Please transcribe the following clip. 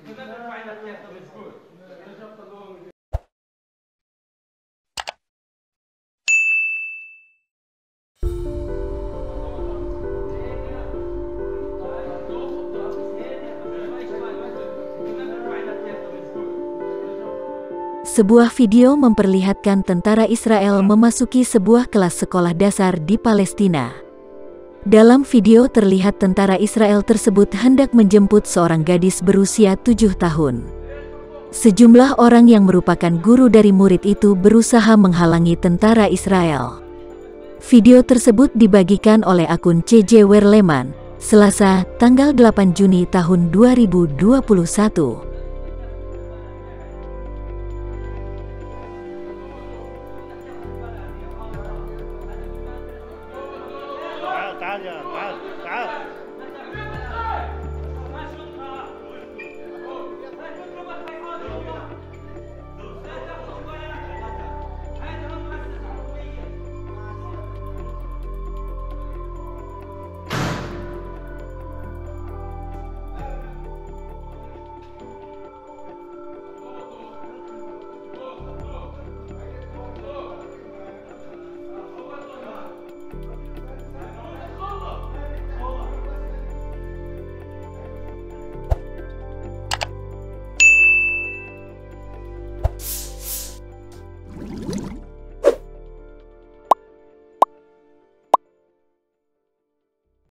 Sebuah video memperlihatkan tentara Israel memasuki sebuah kelas sekolah dasar di Palestina. Dalam video terlihat tentara Israel tersebut hendak menjemput seorang gadis berusia 7 tahun. Sejumlah orang yang merupakan guru dari murid itu berusaha menghalangi tentara Israel. Video tersebut dibagikan oleh akun CJ Werleman, Selasa, tanggal 8 Juni tahun 2021.